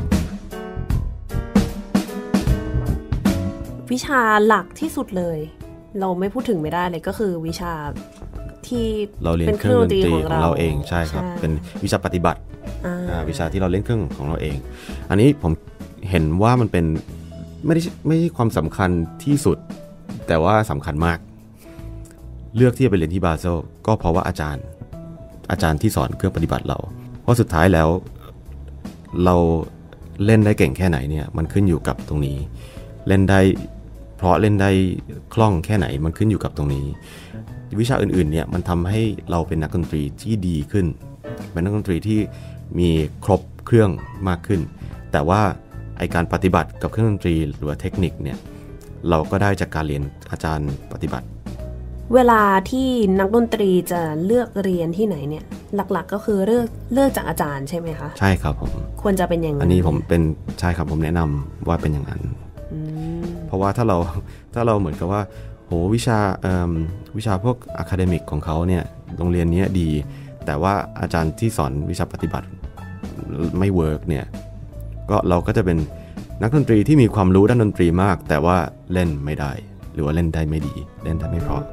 วิชาหลักที่สุดเลยเราไม่พูดถึงไม่ได้เลยก็คือวิชาที่เราเรียนเครื่องดนตรีของเราเองใช่ครับเป็นวิชาปฏิบัติวิชาที่เราเล่นเครื่องของเราเองอันนี้ผมเห็นว่ามันเป็นไม่ได้ไม่ใช่ความสำคัญที่สุดแต่ว่าสำคัญมากเลือกที่จะไปเรียนที่บาเซลก็เพราะว่าอาจารย์อาจารย์ที่สอนเครื่องปฏิบัติเราเพราะสุดท้ายแล้วเราเล่นได้เก่งแค่ไหนเนี่ยมันขึ้นอยู่กับตรงนี้เล่นได้เพราะเล่นได้คล่องแค่ไหนมันขึ้นอยู่กับตรงนี้วิชาอื่นๆเนี่ยมันทำให้เราเป็นนักดนตรีที่ดีขึ้นเป็นนักดนตรีที่มีครบเครื่องมากขึ้นแต่ว่าไอการปฏิบัติกับเครื่องดนตรีหรือว่าเทคนิคเนี่ยเราก็ได้จากการเรียนอาจารย์ปฏิบัติเวลาที่นักดนตรีจะเลือกเรียนที่ไหนเนี่ยหลักๆก็คือเลือกเลือกจากอาจารย์ใช่ไหมคะใช่ครับผมควรจะเป็นอย่างนั้นอันนี้ผมเป็นใช่ครับผมแนะนำว่าเป็นอย่างนั้นเพราะว่าถ้าเราถ้าเราเหมือนกับว่าโหวิชาวิชาพวกอะคาเดมิกของเขาเนี่ยโรงเรียนนี้ดีแต่ว่าอาจารย์ที่สอนวิชาปฏิบัติไม่เวิร์กเนี่ยก็เราก็จะเป็นนักดนตรีที่มีความรู้ด้านดนตรีมากแต่ว่าเล่นไม่ได้หรือว่าเล่นได้ไม่ดีเล่นได้ไม่เพราะ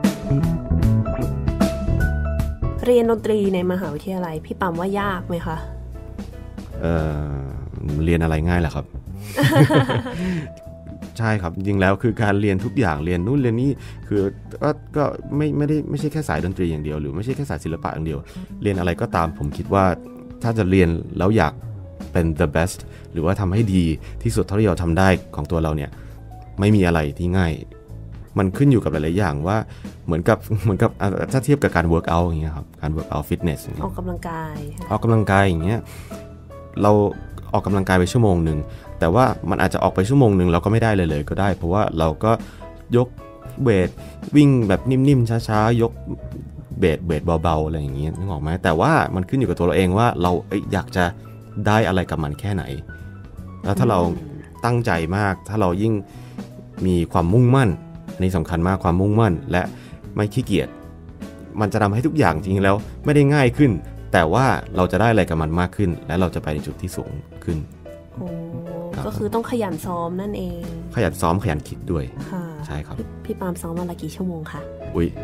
เรียนดนตรีในมหาวิทยาลัยพี่ปั๊มว่ายากไหมคะเอ่อเรียนอะไรง่ายแหละครับ ใช่ครับจริงๆแล้วคือการเรียนทุกอย่างเรียนนู่นเรียนนี่คือก็ก็ไม่ไม่ได้ไม่ใช่แค่สายดนตรีอย่างเดียวหรือไม่ใช่แค่สายศิลปะอย่างเดียวเรียนอะไรก็ตามผมคิดว่าถ้าจะเรียนแล้วอยากเป็น the best หรือว่าทำให้ดีที่สุดเท่าที่เราทำได้ของตัวเราเนี่ยไม่มีอะไรที่ง่ายมันขึ้นอยู่กับหลายๆอย่างว่าเหมือนกับเหมือนกับถ้าเทียบกับการ work out อย่างเงี้ยครับการ work out fitness ออกกำลังกายออกกำลังกายอย่างเงี้ยเราออกกำลังกายไปชั่วโมงนึงแต่ว่ามันอาจจะออกไปชั่วโมงนึงเราก็ไม่ได้เลยเลยก็ได้เพราะว่าเราก็ยกเวทวิ่งแบบนิ่มๆช้าๆยกเบสเบสเบาๆอะไรอย่างเงี้ยนึกออกไหมแต่ว่ามันขึ้นอยู่กับตัวเราเองว่าเราอยากจะได้อะไรกับมันแค่ไหนแล้วถ้าเราตั้งใจมากถ้าเรายิ่งมีความมุ่งมั่นอันนี้สำคัญมากความมุ่งมั่นและไม่ขี้เกียจมันจะทำให้ทุกอย่างจริงๆแล้วไม่ได้ง่ายขึ้นแต่ว่าเราจะได้อะไรกับมันมากขึ้นและเราจะไปในจุดที่สูงขึ้นโอ้ก็คือต้องขยันซ้อมนั่นเองขยันซ้อมขยันคิดด้วยใช่ครับพี่ปาล์มซ้อมวันละกี่ชั่วโมงคะอุ้ย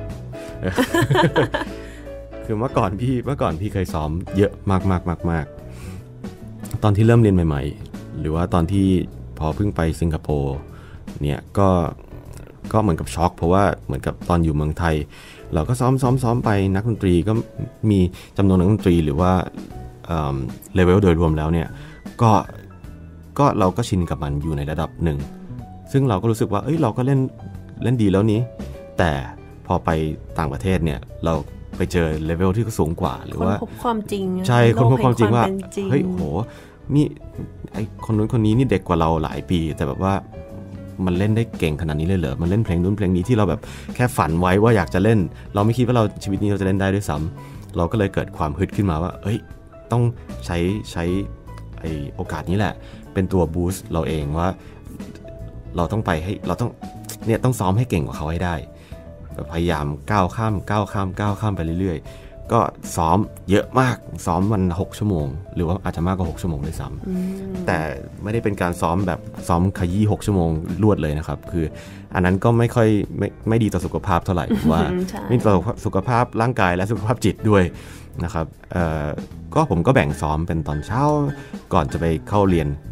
คือเมื่อก่อนพี่เมื่อก่อนพี่เคยซ้อมเยอะมากมากมากมากตอนที่เริ่มเรียนใหม่ๆหรือว่าตอนที่พอเพิ่งไปสิงคโปร์เนี่ยก็ก็เหมือนกับช็อกเพราะว่าเหมือนกับตอนอยู่เมืองไทยเราก็ซ้อมซ้อมซ้อมไปนักดนตรีก็มีจำนวนนักดนตรีหรือว่าเลเวลโดยรวมแล้วเนี่ยก็ก็เราก็ชินกับมันอยู่ในระดับหนึ่งซึ่งเราก็รู้สึกว่าเอ้ยเราก็เล่นเล่นดีแล้วนี้แต่พอไปต่างประเทศเนี่ยเราไปเจอเลเวลที่สูงกว่าหรือว่าคนพบความจริงใช่คนพบความจริงว่าเฮ้ยโหนี่ไอคนนู้นคนนี้นี่เด็กกว่าเราหลายปีแต่แบบว่ามันเล่นได้เก่งขนาดนี้เลยเหรอมันเล่นเพลงนู้นเพลงนี้ที่เราแบบแค่ฝันไว้ว่าอยากจะเล่นเราไม่คิดว่าเราชีวิตนี้เราจะเล่นได้ด้วยซ้ำเราก็เลยเกิดความฮึดขึ้นมาว่าเอ้ยต้องใช้ใช้ไอโอกาสนี้แหละเป็นตัวบูสต์เราเองว่าเราต้องไปให้เราต้องเนี่ยต้องซ้อมให้เก่งกว่าเขาให้ได้พยายามก้าวข้ามก้าวข้ามก้าวข้ามไปเรื่อยๆก็ซ้อมเยอะมากซ้อมวันหกชั่วโมงหรือว่าอาจจะมากกว่าหกชั่วโมงด้วยซ้ำแต่ไม่ได้เป็นการซ้อมแบบซ้อมขยี้หกชั่วโมงรวดเลยนะครับคืออันนั้นก็ไม่ค่อยไม่ไม่ดีต่อสุขภาพเท่าไหร่ว่าไม่ต่อสุขภาพร่างกายและสุขภาพจิตด้วยนะครับก็ผมก็แบ่งซ้อมเป็นตอนเช้าก่อนจะไปเข้าเรียน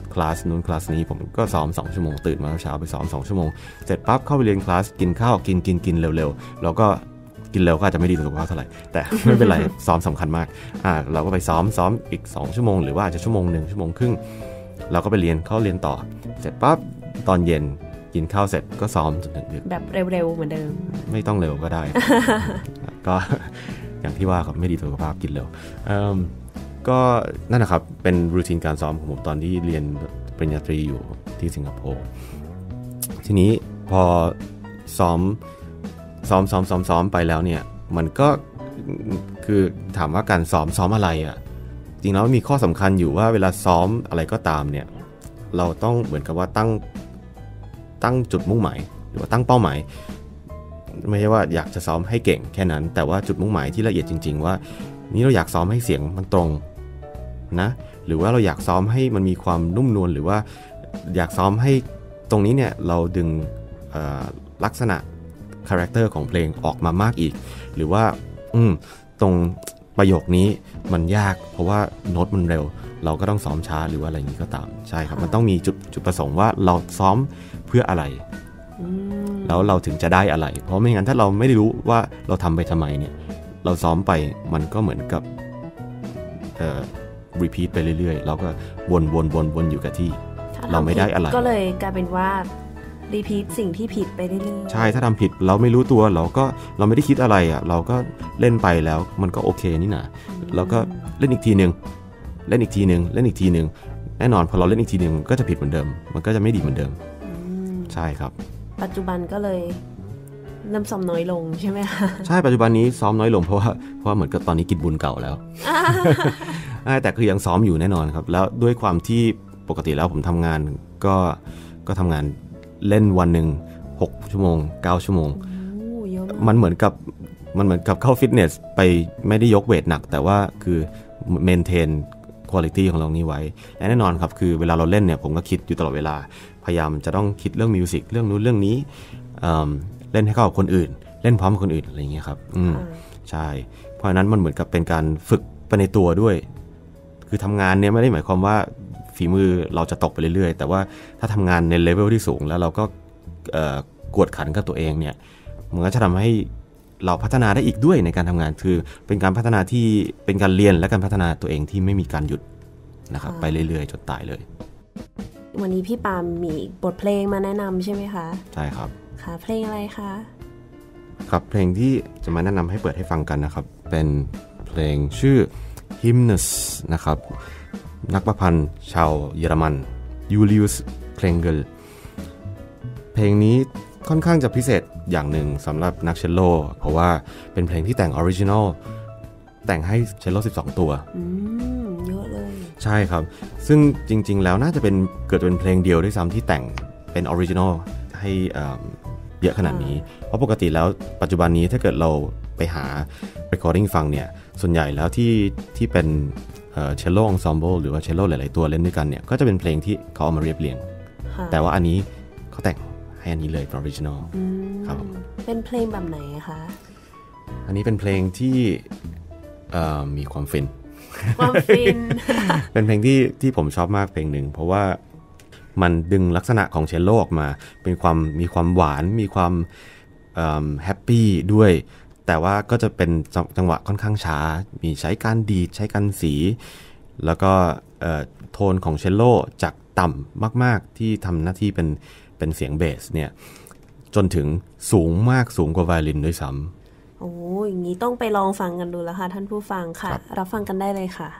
คลาสนู้นคลาสนี้ผมก็ซ้อมสองชั่วโมงตื่นมาเช้าไปซ้อมสองชั่วโมงเสร็จปั๊บเข้าไปเรียนคลาสกินข้าวกินกินกินเร็วๆแล้วก็กินเร็วก็อาจจะไม่ดีต่อสุขภาพเท่าไหร่แต่ไม่เป็นไร ซ้อมสำคัญมากอ่าเราก็ไปซ้อมซ้อมอีกสองชั่วโมงหรือว่าอาจจะชั่วโมงนึงชั่วโมงครึ่งเราก็ไปเรียนเข้าเรียนต่อเสร็จปั๊บตอนเย็นกินข้าวเสร็จก็ซ้อมจนถึงดึกแบบเร็วๆเหมือนเดิมไม่ต้องเร็วก็ได้ ก็อย่างที่ว่าครับไม่ดีต่อสุขภาพกินเร็วก็นั่นนะครับเป็นรูทีนการซ้อมของผมตอนที่เรียนปริญญาตรีอยู่ที่สิงคโปร์ทีนี้พอซ้อมซ้อมซ้อมซ้อมซ้อมไปแล้วเนี่ยมันก็คือถามว่าการซ้อมซ้อมอะไรอ่ะจริงแล้วมีข้อสำคัญอยู่ว่าเวลาซ้อมอะไรก็ตามเนี่ยเราต้องเหมือนกับว่าตั้งตั้งจุดมุ่งหมายหรือว่าตั้งเป้าหมายไม่ใช่ว่าอยากจะซ้อมให้เก่งแค่นั้นแต่ว่าจุดมุ่งหมายที่ละเอียดจริงๆว่านี่เราอยากซ้อมให้เสียงมันตรงนะหรือว่าเราอยากซ้อมให้มันมีความนุ่มนวลหรือว่าอยากซ้อมให้ตรงนี้เนี่ยเราดึงลักษณะคาแรคเตอร์ของเพลงออกมามากอีกหรือว่าอืมตรงประโยคนี้มันยากเพราะว่าโน้ตมันเร็วเราก็ต้องซ้อมช้าหรือว่าอะไรอย่างนี้ก็ตามใช่ครับมันต้องมีจุดจุดประสงค์ว่าเราซ้อมเพื่ออะไรแล้วเราถึงจะได้อะไรเพราะไม่งั้นถ้าเราไม่ได้รู้ว่าเราทำไปทำไมเนี่ยเราซ้อมไปมันก็เหมือนกับเอ่อ repeat ไปเรื่อยๆเราก็วนวนวนวนอยู่กับที่เราไม่ได้อะไรก็เลยกลายเป็นว่ารีพีทสิ่งที่ผิดไปเรื่อยๆใช่ถ้าทำผิดเราไม่รู้ตัวเราก็เราไม่ได้คิดอะไรอ่ะเราก็เล่นไปแล้วมันก็โอเคนี่นะเราก็เล่นอีกทีนึงเล่นอีกทีนึงเล่นอีกทีนึงแน่นอนพอเราเล่นอีกทีนึงมันก็จะผิดเหมือนเดิมมันก็จะไม่ดีเหมือนเดิมใช่ครับปัจจุบันก็เลยเริ่มซ้อมน้อยลงใช่ไหมคะใช่ปัจจุบันนี้ซ้อมน้อยลงเพราะว่าเพราะเหมือนกับตอนนี้กินบุญเก่าแล้ว แต่คือยังซ้อมอยู่แน่นอนครับแล้วด้วยความที่ปกติแล้วผมทำงานก็ก็ทำงานเล่นวันหนึ่งหกชั่วโมงเก้าชั่วโมงมันเหมือนกับมันเหมือนกับเข้าฟิตเนสไปไม่ได้ยกเวทหนักแต่ว่าคือเมนเทนคุณภาพของเรานี้ไว้และแน่นอนครับคือเวลาเราเล่นเนี่ยผมก็คิดอยู่ตลอดเวลาพยายามจะต้องคิดเรื่องมิวสิกเรื่องนู้นเรื่องนี้เอ่อเล่นให้เข้ากับคนอื่นเล่นพร้อมกับคนอื่นอะไรอย่างเงี้ยครับอืมใช่เพราะฉะนั้นมันเหมือนกับเป็นการฝึกไปในตัวด้วยคือทำงานเนี่ยไม่ได้หมายความว่าฝีมือเราจะตกไปเรื่อยๆแต่ว่าถ้าทำงานในเลเวลที่สูงแล้วเราก็กวดขันกับตัวเองเนี่ยมันก็จะทำให้เราพัฒนาได้อีกด้วยในการทำงานคือเป็นการพัฒนาที่เป็นการเรียนและการพัฒนาตัวเองที่ไม่มีการหยุดนะครับไปเรื่อยๆจนตายเลยวันนี้พี่ปาล์มมีบทเพลงมาแนะนำใช่ไหมคะใช่ครับค่ะเพลงอะไรคะครับเพลงที่จะมาแนะนำให้เปิดให้ฟังกันนะครับเป็นเพลงชื่อ Hymnus นะครับนักประพันธ์ชาวเยอรมันยูลิอุสเคลงเกลเพลงนี้ค่อนข้างจะพิเศษอย่างหนึ่งสำหรับนักเชลโลเพราะว่าเป็นเพลงที่แต่งออริจินอลแต่งให้เชลโลสิบสองตัวอืมเยอะเลยใช่ครับซึ่งจริงๆแล้วน่าจะเป็นเกิดเป็นเพลงเดียวด้วยซ้ำที่แต่งเป็นออริจินอลให้เยอะขนาดนี้เพราะปกติแล้วปัจจุบันนี้ถ้าเกิดเราไปหา recording ฟังเนี่ยส่วนใหญ่แล้วที่ที่เป็นเชลโลองซอมเบิลหรือว่าเชลโลหลายๆตัวเล่นด้วยกันเนี่ยก็จะเป็นเพลงที่เขาเอามาเรียบเรียงแต่ว่าอันนี้เขาแต่งให้อันนี้เลยเป็นออริจินอลครับเป็นเพลงแบบไหนคะอันนี้เป็นเพลงที่มีความฟินความฟินเป็นเพลงที่ที่ผมชอบมากเพลงหนึ่งเพราะว่ามันดึงลักษณะของเชลโลออกมาเป็นความมีความหวานมีความแฮปปี้ด้วยแต่ว่าก็จะเป็นจังหวะค่อนข้างช้ามีใช้การดีดใช้การสีแล้วก็โทนของเชลโลจากต่ำมากๆที่ทำหน้าที่เป็นเป็นเสียงเบสเนี่ยจนถึงสูงมากสูงกว่าไวโอลินด้วยซ้ำโอ้ยอย่างนี้ต้องไปลองฟังกันดูแล้วค่ะท่านผู้ฟังค่ะ ร, รับฟังกันได้เลยค่ะ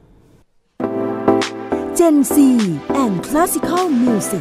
Gen Z and Classical Music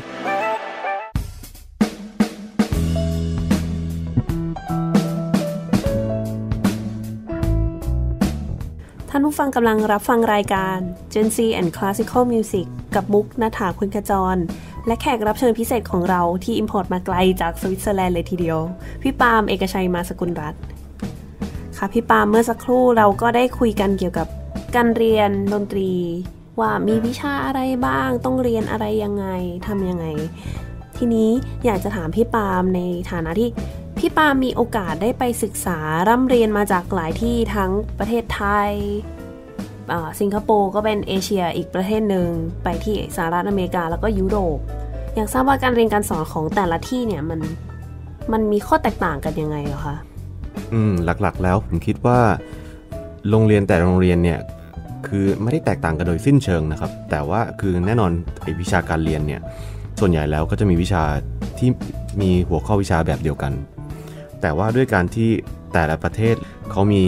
ท่านผู้ฟังกำลังรับฟังรายการ Gen Z and Classical Music กับมุกณฐาคุณขจรและแขกรับเชิญพิเศษของเราที่อิมพอร์ตมาไกลจากสวิตเซอร์แลนด์เลยทีเดียวพี่ปาล์มเอกชัยมาสกุลรัตน์ค่ะพี่ปาล์มเมื่อสักครู่เราก็ได้คุยกันเกี่ยวกับการเรียนดนตรีว่ามีวิชาอะไรบ้างต้องเรียนอะไรยังไงทำยังไงทีนี้อยากจะถามพี่ปาล์มในฐานะที่พี่ปาล์มมีโอกาสได้ไปศึกษาร่ำเรียนมาจากหลายที่ทั้งประเทศไทยสิงคโปร์ก็เป็นเอเชียอีกประเทศหนึ่งไปที่สหรัฐอเมริกาแล้วก็ยุโรปอยากทราบว่าการเรียนการสอนของแต่ละที่เนี่ยมันมันมีข้อแตกต่างกันยังไงเหรอคะอืมหลักๆแล้วผมคิดว่าโรงเรียนแต่โรงเรียนเนี่ยคือไม่ได้แตกต่างกันโดยสิ้นเชิงนะครับแต่ว่าคือแน่นอนไอ้วิชาการเรียนเนี่ยส่วนใหญ่แล้วก็จะมีวิชาที่มีหัวข้อวิชาแบบเดียวกันแต่ว่าด้วยการที่แต่ละประเทศเขามี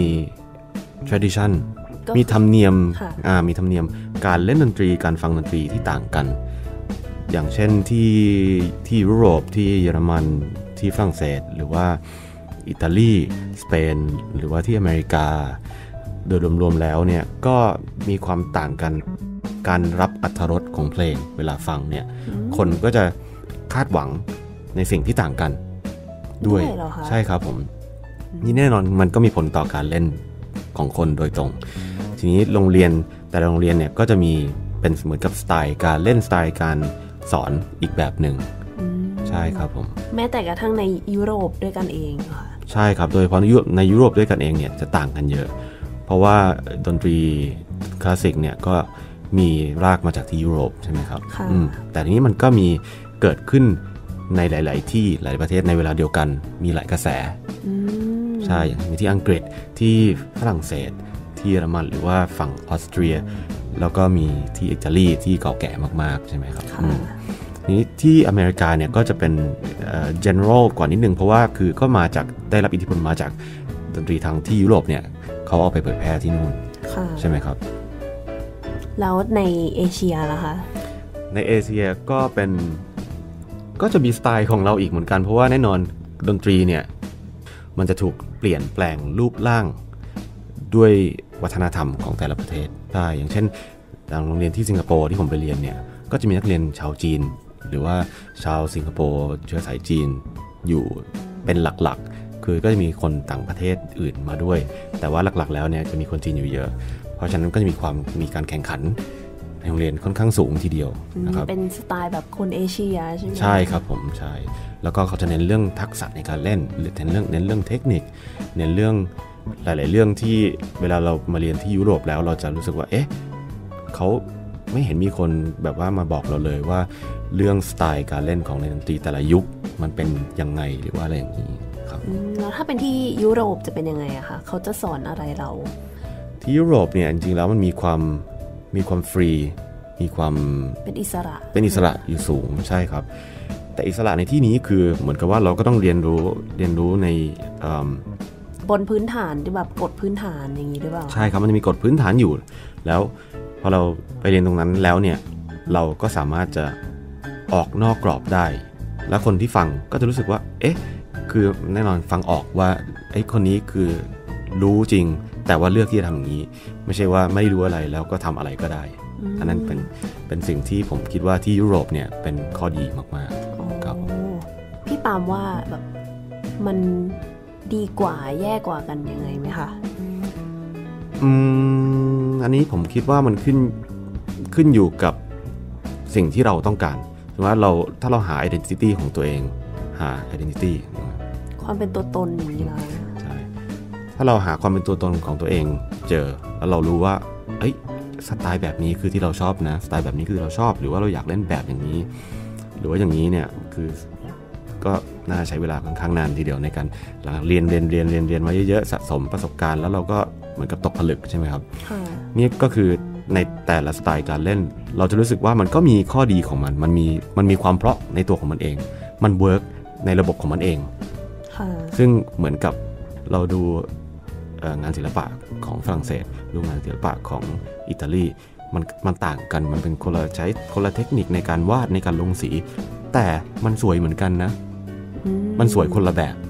tradition มีธรรมเนียมอ่ามีธรรมเนียมการเล่นดนตรีการฟังดนตรีที่ต่างกันอย่างเช่นที่ที่ยุโรปที่เยอรมันที่ฝรั่งเศสหรือว่าอิตาลีสเปนหรือว่าที่อเมริกาโดยรวมๆแล้วเนี่ยก็มีความต่างกันการรับอรรถรสของเพลงเวลาฟังเนี่ยคนก็จะคาดหวังในสิ่งที่ต่างกันด้วยใช่ครับผมนี่แน่นอนมันก็มีผลต่อการเล่นของคนโดยตรงทีนี้โรงเรียนแต่โรงเรียนเนี่ยก็จะมีเป็นเหมือนกับสไตล์การเล่นสไตล์การสอนอีกแบบหนึ่งใช่ครับผมแม้แต่กระทั่งในยุโรปด้วยกันเองค่ะใช่ครับโดยเฉพาะในยุโรปด้วยกันเองเนี่ยจะต่างกันเยอะเพราะว่าดนตรีคลาสสิกเนี่ยก็มีรากมาจากที่ยุโรปใช่ไหมครับแต่ทีนี้มันก็มีเกิดขึ้นในหลายๆที่หลายประเทศในเวลาเดียวกันมีหลายกระแสใช่อย่างมีที่อังกฤษที่ฝรั่งเศสที่เยอรมันหรือว่าฝั่งออสเตรียแล้วก็มีที่อิตาลีที่เก่าแก่มากๆใช่ไหมครับนี้ที่อเมริกาเนี่ยก็จะเป็น general กว่านิดนึงเพราะว่าคือก็มาจากได้รับอิทธิพลมาจากดนตรีทางที่ยุโรปเนี่ยเขาเอาไปเผยแพร่ที่นู่นใช่ไหมครับแล้วในเอเชียล่ะคะในเอเชียก็เป็นก็จะมีสไตล์ของเราอีกเหมือนกันเพราะว่าแน่นอนดนตรีเนี่ยมันจะถูกเปลี่ยนแปลงรูปร่างด้วยวัฒนธรรมของแต่ละประเทศได้อย่างเช่นทางโรงเรียนที่สิงคโปร์ที่ผมไปเรียนเนี่ยก็จะมีนักเรียนชาวจีนหรือว่าชาวสิงคโปร์เชื้อสายจีนอยู่เป็นหลักๆคือก็จะมีคนต่างประเทศอื่นมาด้วยแต่ว่าหลักๆแล้วเนี่ยจะมีคนจีนอยู่เยอะเพราะฉะนั้นก็จะมีความมีการแข่งขันในโรงเรียนค่อนข้างสูงทีเดียวนะครับเป็นสไตล์แบบคนเอเชียใช่ไหมใช่ครับผมใช่แล้วก็เขาจะเน้นเรื่องทักษะในการเล่นเน้นเรื่องเน้นเรื่องเทคนิคเน้นเรื่องหลายๆเรื่องที่เวลาเรามาเรียนที่ยุโรปแล้วเราจะรู้สึกว่าเอ๊ะเขาไม่เห็นมีคนแบบว่ามาบอกเราเลยว่าเรื่องสไตล์การเล่นของดนตรีแต่ละยุคมันเป็นยังไงหรือว่าอะไรอย่างนี้ครับแล้วถ้าเป็นที่ยุโรปจะเป็นยังไงอะคะเขาจะสอนอะไรเราที่ยุโรปเนี่ยจริงๆแล้วมันมีความมีความฟรีมีความเป็นอิสระเป็นอิสระอยู่สูงใช่ครับแต่อิสระในที่นี้คือเหมือนกับว่าเราก็ต้องเรียนรู้เรียนรู้ในบนพื้นฐานที่แบบกฎพื้นฐานอย่างนี้หรือเปล่าใช่ครับมันจะมีกฎพื้นฐานอยู่แล้วพอเราไปเรียนตรงนั้นแล้วเนี่ยเราก็สามารถจะออกนอกกรอบได้แล้วคนที่ฟังก็จะรู้สึกว่าเอ๊ะคือแน่นอนฟังออกว่าไอ้คนนี้คือรู้จริงแต่ว่าเลือกที่จะทำอย่างนี้ไม่ใช่ว่าไม่รู้อะไรแล้วก็ทำอะไรก็ได้อันนั้นเป็นเป็นสิ่งที่ผมคิดว่าที่ยุโรปเนี่ยเป็นข้อดีมากๆครับพี่ปามว่าแบบมันดีกว่าแย่กว่ากันยังไงไหมคะอืมอันนี้ผมคิดว่ามันขึ้นขึ้นอยู่กับสิ่งที่เราต้องการว่าเราถ้าเราหา identity ของตัวเองหา identity ความเป็นตัวตนอย่างนี้เลยใช่ถ้าเราหาความเป็นตัวตนของตัวเองเจอแล้วเรารู้ว่าเอ้ยสไตล์แบบนี้คือที่เราชอบนะสไตล์แบบนี้คือเราชอบหรือว่าเราอยากเล่นแบบอย่างนี้หรือว่าอย่างนี้เนี่ยคือก็น่าใช้เวลาค่อนข้างนานทีเดียวในการเรียนเรียนเรียนเรียนเรียนมาเยอะๆสะสมประสบการณ์แล้วเราก็เหมือนกับตกผลึกใช่ไหมครับนี่ก็คือในแต่ละสไตล์การเล่นเราจะรู้สึกว่ามันก็มีข้อดีของมันมันมีมันมีความเพราะในตัวของมันเองมันเวิร์กในระบบของมันเองซึ่งเหมือนกับเราดูงานศิลปะของฝรั่งเศสดูงานศิลปะของอิตาลีมันมันต่างกันมันเป็นคนละใช้คนละเทคนิคในการวาดในการลงสีแต่มันสวยเหมือนกันนะมันสวยคนละแบบ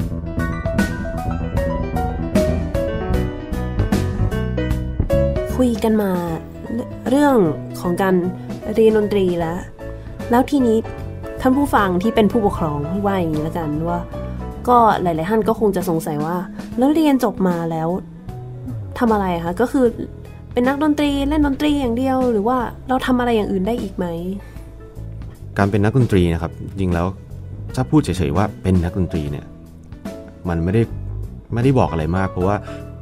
คุยกันมาเรื่องของการเรียนดนตรีแล้วแล้วทีนี้ท่านผู้ฟังที่เป็นผู้ปกครองว่าอย่างนี้แล้วกันว่าก็หลายๆท่านก็คงจะสงสัยว่าแล้วเรียนจบมาแล้วทำอะไรคะก็คือเป็นนักดนตรีเล่นดนตรีอย่างเดียวหรือว่าเราทำอะไรอย่างอื่นได้อีกไหมการเป็นนักดนตรีนะครับจริงแล้วถ้าพูดเฉยๆว่าเป็นนักดนตรีเนี่ยมันไม่ได้ไม่ได้บอกอะไรมากเพราะว่า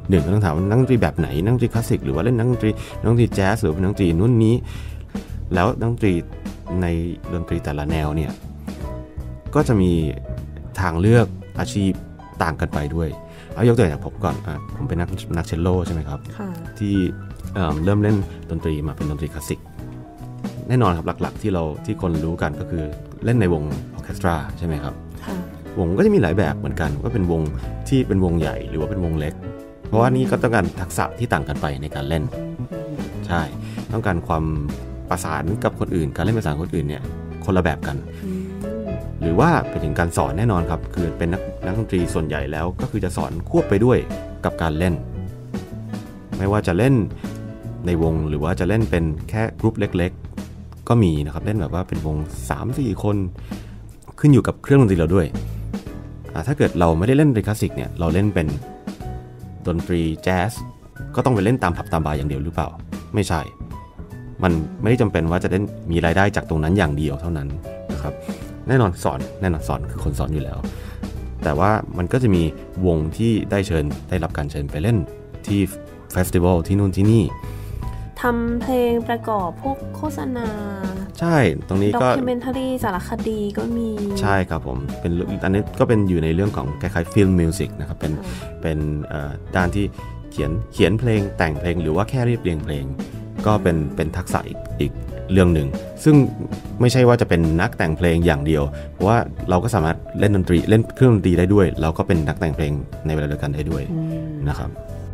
หนึ่งก็ต้องถามว่านักดนตรีแบบไหนนักดนตรีคลาสสิกหรือว่าเล่นนักดนตรีนักดนตรีแจ๊สหรือเป็นนักดนตรีนู่นนี้แล้วนักดนตรีในดนตรีแต่ละแนวเนี่ยก็จะมีทางเลือกอาชีพต่างกันไปด้วยเอายกตัวอย่างผมก่อนอ่ะผมเป็นนักนักเชลโลใช่ไหมครับที่เอ่อเริ่มเล่นดนตรีมาเป็นดนตรีคลาสสิกแน่นอนครับหลักๆที่เราที่คนรู้กันก็คือเล่นในวงออร์เคสตราใช่ไหมครับวงก็จะมีหลายแบบเหมือนกันก็เป็นวงที่เป็นวงใหญ่หรือว่าเป็นวงเล็กเพราะว่านี่ก็ต้องการทักษะที่ต่างกันไปในการเล่นใช่ต้องการความประสานกับคนอื่นการเล่นประสานคนอื่นเนี่ยคนละแบบกันหรือว่าไปถึงการสอนแน่นอนครับคือเป็นนักนักดนตรีส่วนใหญ่แล้วก็คือจะสอนควบไปด้วยกับการเล่นไม่ว่าจะเล่นในวงหรือว่าจะเล่นเป็นแค่กรุ๊ปเล็กๆก็มีนะครับเล่นแบบว่าเป็นวง สามถึงสี่ คนขึ้นอยู่กับเครื่องดนตรีเราด้วยถ้าเกิดเราไม่ได้เล่นดนตรีคลาสสิกเนี่ยเราเล่นเป็นดนตรีแจ๊สก็ต้องไปเล่นตามผับตามบาร์อย่างเดียวหรือเปล่าไม่ใช่มันไม่ได้จำเป็นว่าจะได้มีรายได้จากตรงนั้นอย่างเดียวเท่านั้นนะครับแน่นอนสอนแน่นอนสอนคือคนสอนอยู่แล้วแต่ว่ามันก็จะมีวงที่ได้เชิญได้รับการเชิญไปเล่นที่เฟสติวัลที่นู่นที่นี่ทำเพลงประกอบพวกโฆษณาใช่ตรงนี้ก็ด็อกิเมนทารีสารคดีก็มีใช่ครับผมเป็นอันนี้ก็เป็นอยู่ในเรื่องของคล้ายๆฟิล์มมิวสิกนะครับเป็นเป็นด้านที่เขียนเขียนเพลงแต่งเพลงหรือว่าแค่เรียบเรียงเพลงก็เป็นเป็นทักษะอีกอีกเรื่องหนึ่งซึ่งไม่ใช่ว่าจะเป็นนักแต่งเพลงอย่างเดียวเพราะว่าเราก็สามารถเล่นดนตรีเล่นเครื่องดนตรีได้ด้วยเราก็เป็นนักแต่งเพลงในเวลาเดียวกันได้ด้วยนะครับ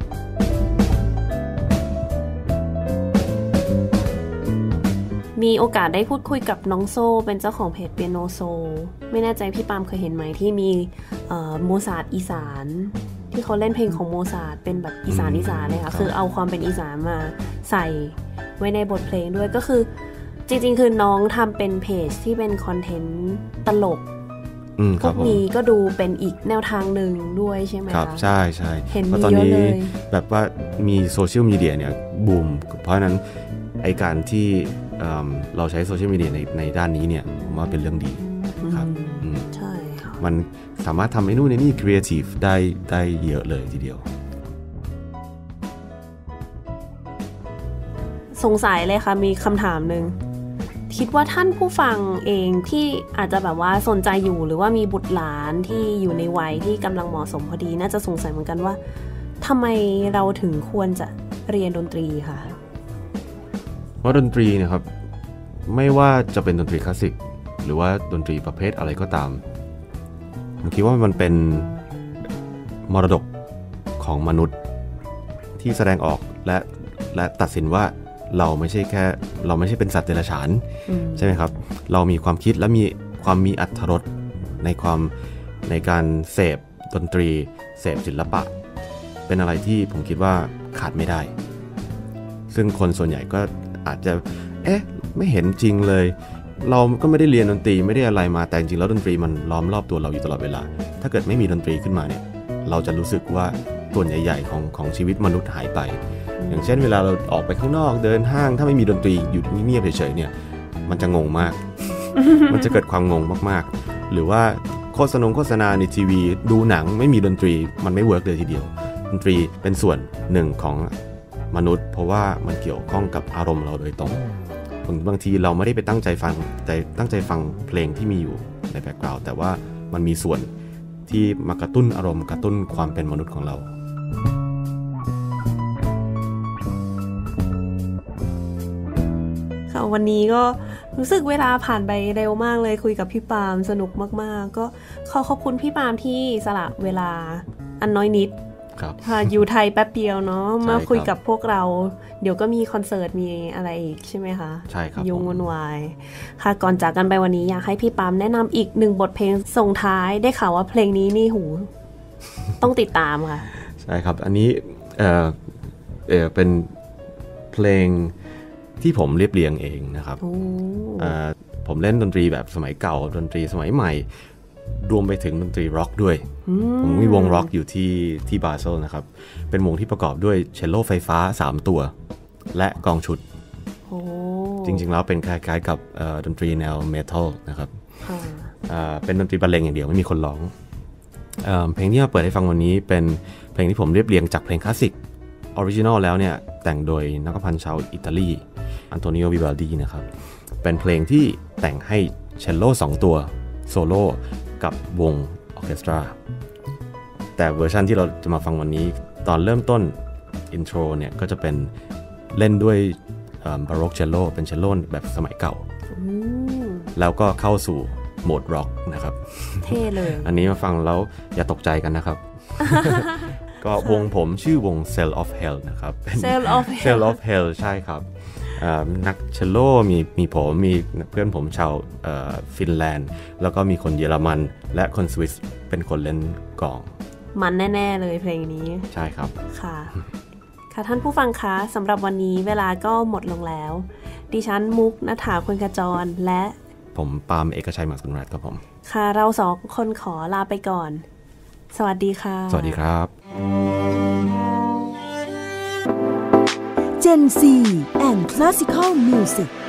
มีโอกาสได้พูดคุยกับน้องโซเป็นเจ้าของเพจเปียโนโซไม่แน่ใจพี่ปามเคยเห็นไหมที่มีโมซาร์ทอีสานที่เขาเล่นเพลงของโมซาร์ทเป็นแบบอีสานอีสานเลยค่ะคือเอาความเป็นอีสานมาใส่ไว้ในบทเพลงด้วยก็คือจริงๆคือน้องทำเป็นเพจที่เป็นคอนเทนต์ตลกพวกนี้ก็ดูเป็นอีกแนวทางหนึ่งด้วยใช่ไหมคะครับใช่ใช่เห็นมีเยอะเลยแบบว่ามีโซเชียลมีเดียเนี่ยบูมเพราะฉะนั้นไอการที่เราใช้โซเชียลมีเดียในในด้านนี้เนี่ยผมว่าเป็นเรื่องดีครับใช่มันสามารถทำให้นู่นในนี่ครีเอทีฟได้ได้เยอะเลยทีเดียวสงสัยเลยค่ะมีคำถามหนึ่งคิดว่าท่านผู้ฟังเองที่อาจจะแบบว่าสนใจอยู่หรือว่ามีบุตรหลานที่อยู่ในวัยที่กำลังเหมาะสมพอดีน่าจะสงสัยเหมือนกันว่าทำไมเราถึงควรจะเรียนดนตรีค่ะเพราะดนตรีนะครับไม่ว่าจะเป็นดนตรีคลาสสิกหรือว่าดนตรีประเภทอะไรก็ตามผมคิดว่ามันเป็นมรดกของมนุษย์ที่แสดงออกและและตัดสินว่าเราไม่ใช่แค่เราไม่ใช่เป็นสัตว์เดรัจฉานใช่ไหมครับเรามีความคิดและมีความมีอรรถรสในความในการเสพดนตรีเสพศิลปะเป็นอะไรที่ผมคิดว่าขาดไม่ได้ซึ่งคนส่วนใหญ่ก็อาจจะเอ๊ะไม่เห็นจริงเลยเราก็ไม่ได้เรียนดนตรีไม่ได้อะไรมาแต่จริงแล้วดนตรีมันล้อมรอบตัวเราอยู่ตลอดเวลาถ้าเกิดไม่มีดนตรีขึ้นมาเนี่ยเราจะรู้สึกว่าส่วนใหญ่ๆของของชีวิตมนุษย์หายไปอย่างเช่นเวลาเราออกไปข้างนอกเดินห้างถ้าไม่มีดนตรีอยู่เงียบๆเฉยๆเนี่ยมันจะงงมาก มันจะเกิดความงงมากๆหรือว่าโฆษณาโฆษณาในทีวีดูหนังไม่มีดนตรีมันไม่เวิร์กเลยทีเดียวดนตรีเป็นส่วนหนึ่งของมนุษย์เพราะว่ามันเกี่ยวข้องกับอารมณ์เราโดยตรงบางทีเราไม่ได้ไปตั้งใจฟังใจตั้งใจฟังเพลงที่มีอยู่ในแบ็คกราวด์แต่ว่ามันมีส่วนที่มากระตุ้นอารมณ์กระตุ้นความเป็นมนุษย์ของเราค่ะวันนี้ก็รู้สึกเวลาผ่านไปเร็วมากเลยคุยกับพี่ปามสนุกมากๆก็ขอขอบคุณพี่ปามที่สละเวลาอันน้อยนิดค่ะอยู่ไทยแป๊บเดียวเนาะมาคุยกับพวกเราเดี๋ยวก็มีคอนเสิร์ตมีอะไรอีกใช่ไหมคะใช่ครับยุ่งวุ่นวายค่ะก่อนจากกันไปวันนี้อยากให้พี่ปามแนะนำอีกหนึ่งบทเพลงส่งท้ายได้ข่าวว่าเพลงนี้นี่หูต้องติดตามค่ะใช่ครับอันนี้เออเออเป็นเพลงที่ผมเรียบเรียงเองนะครับผมเล่นดนตรีแบบสมัยเก่าดนตรีสมัยใหม่รวมไปถึงดนตรีร็อกด้วยผมมีวงร็อกอยู่ที่ที่บาเซลนะครับเป็นวงที่ประกอบด้วยเชลโลไฟฟ้าสามตัวและกองชุดจริงๆแล้วเป็นคล้ายๆกับดนตรีแนวเมทัลนะครับเป็นดนตรีบรรเลงอย่างเดียวไม่มีคนร้องเอ่อเพลงที่มาเปิดให้ฟังวันนี้เป็นเพลงที่ผมเรียบเรียงจากเพลงคลาสสิกออริจินอลแล้วเนี่ยแต่งโดยนักพันธ์ชาวอิตาลีอันโตนิโอ วิวัลดีนะครับเป็นเพลงที่แต่งให้เชลโล่สองตัวโซโล่กับวงออร์เคสตราแต่เวอร์ชันที่เราจะมาฟังวันนี้ตอนเริ่มต้นอินโทรเนี่ยก็จะเป็นเล่นด้วยบาโรกเชลโล่เป็นเชลโล่แบบสมัยเก่าแล้วก็เข้าสู่โหมดร็อกนะครับเท่เลยอันนี้มาฟังแล้วอย่าตกใจกันนะครับ ก็วงผมชื่อวง Cell of Hell นะครับ Cell of Hell Cell of Hell ใช่ครับนักเชลโล่มีมีผมมีเพื่อนผมชาวฟินแลนด์แล้วก็มีคนเยอรมันและคนสวิสเป็นคนเล่นกลองมันแน่ๆเลยเพลงนี้ใช่ครับค่ะค่ะท่านผู้ฟังคะสำหรับวันนี้เวลาก็หมดลงแล้วดิฉันมุกณฐาคนขจรและผมปาล์มเอกชัยหมากสุนรัตน์ครับผมค่ะเราสองคนขอลาไปก่อนสวัสดีค่ะสวัสดีครับ Gen ซี and Classical Music